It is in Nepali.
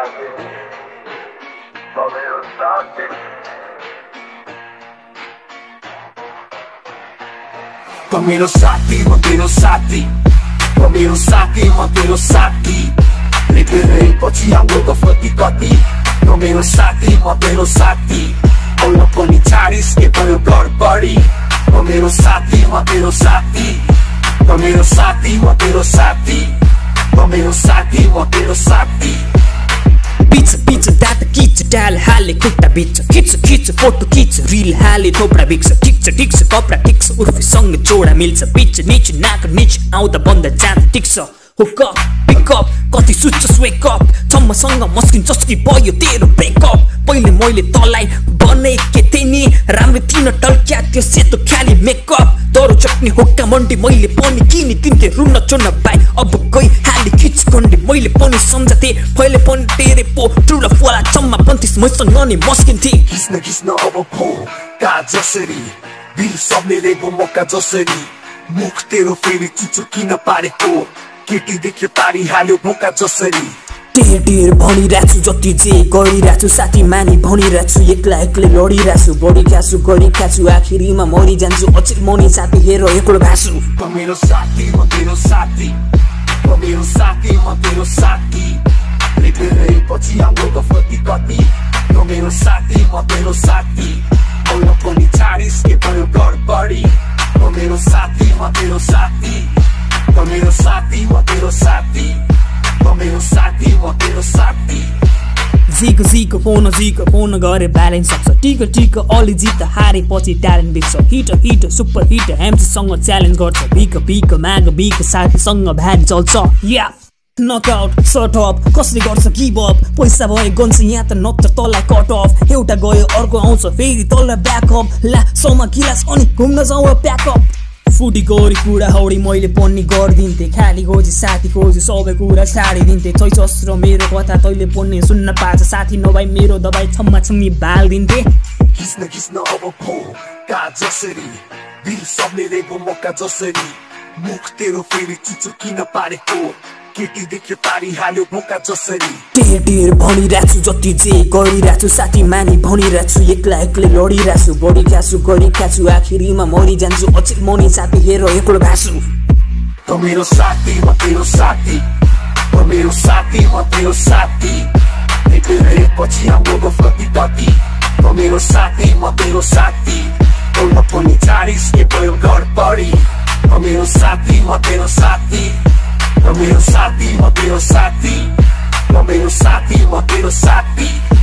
मेरो साथी म तेरो साथी, मेरो साथी म तेरो साथी, लेखेरै पछि हाम्रो गफती कति। मेरो साथी म तेरो साथी, बोल्न पनि छाडिस के भयो गडबडी। मेरो साथी म तेरो साथी, मेरो साथी म तेरो साथी, मेरो साथी म तेरो साथी। Pizza, pizza, data kitsa, डाल हाले खुट्टा बिच्छ, खिच्छ खिच्छ फोटो खिच्छ, रिल हाले थोप्रा बिक्छ, ठिक्छ ठिक्छ कपडा ठिक्छ, उर्फीसँग जोडा मिल्छ, बिच निच नाक निच आउँदा बन्द जाँदा टिक्छ। हुक अप पिक अप कति सुत्छस् वेक अप, छम्मसँग मस्किन चस्की भयो तेरो ब्रेकअप। पहिले मैले तँलाई बनेके थिएँ नि, राम्रो थिन टल्क्या त्यो सेतो ख्याली मेकअप। दरो चट्नी हुक्का मन्डी मैले पनि किनिदिन्थेँ, रुन चुन्न बाई अब गई हाली खिच गन्डी। मैले पनि सम्झथेँ पहिले पनि तेरे पो ठुलो फोला चम्मा पन्थिस मैसँग नि मस्किन्थे। खिच्न खिच्न अब फो का जसरी, दिल सबले रेगो मौका जसरी, मुख तेरो फेरि चुचु किन पारेको, केटी देख्यो तारी हाल्यो मौका जसरी। ढेर ढेर भनिरहेछु जति जे गरिरहेछु, साथी मानी भनिरहेछु, एक्ला एक्लै लडिरहेछु, बढी खाछु गरी खाछु, आखिरीमा मरि जान्छु, अचेल मनी साथी हेर एक्लो भासु। मेरो साथी म तेरो साथी, मेरो साथी म तेरो साथी, लेखेरै पछि हाम्रो गफती कति। मेरो साथी म तेरो साथी, बोल्न पनि छाडिस के भयो गडबडी। मेरो साथी म तेरो साथी, मेरो साथी म तेरो साथी, मेरो साथी म तेरो साथी। झिको झिको फोन गरे ब्यालेन्स सक्छ, टिक टिक अलि जित हारे पछि ट्यालेन्ट बिग्छ, हिट हिट सुपर हिट एमसीसँग च्यालेन्ज गर्छ, भिक भिक माग भिक साथीसँग भ्यान चल्छ। या नकआउट सर्ट अप कसले गर्छ गिभ अप, पैसा भए गन्छ यहाँ त नत्र तँलाई कट अफ, एउटा गयो अर्को आउँछ फेरि तँलाई ब्याकअप, ला समा गिलास अनि घुम्न जाउँ प्याकअप। फुटी गरी कुरा हौडी मैले पनि गरिदिन्थेँ, खाली खोजी साथी खोजी सबै कुरा छाडिदिन्थेँ, छैछस् र मेरो कथा तैँले पनि सुन्न पाछ, साथी नभई मेरो दबाई छम्मा छम्मी बालिदिन्थेँ। खिच्न खिच्न अब फो का जसरी, दिल सबले रेगो मौका जसरी, मुख तेरो फेरि चुचु किन पारेको, केटी देख्यो तारी हाल्यो मौका जसरी। ढेर ढेर भनिरहेछु जति जे गरिरहेछु, साथी मानी भनिरहेछु, एक्ला एक्लै लडिरहेछु, बढी खाछु गरी खाछु, आखिरीमा मरि जान्छु, अचेल मनी साथी हेर एक्लो भासु। मेरो साथी म तेरो साथी, मेरो साथी म तेरो साथी, लेखेरै पछि हाम्रो गफती कति। मेरो साथी म तेरो साथी, बोल्न पनि छाडिस के भयो गडबडी। मेरो साथी म तेरो साथी, मेरो साथी म तेरो साथी, मेरो साथी म तेरो साथी।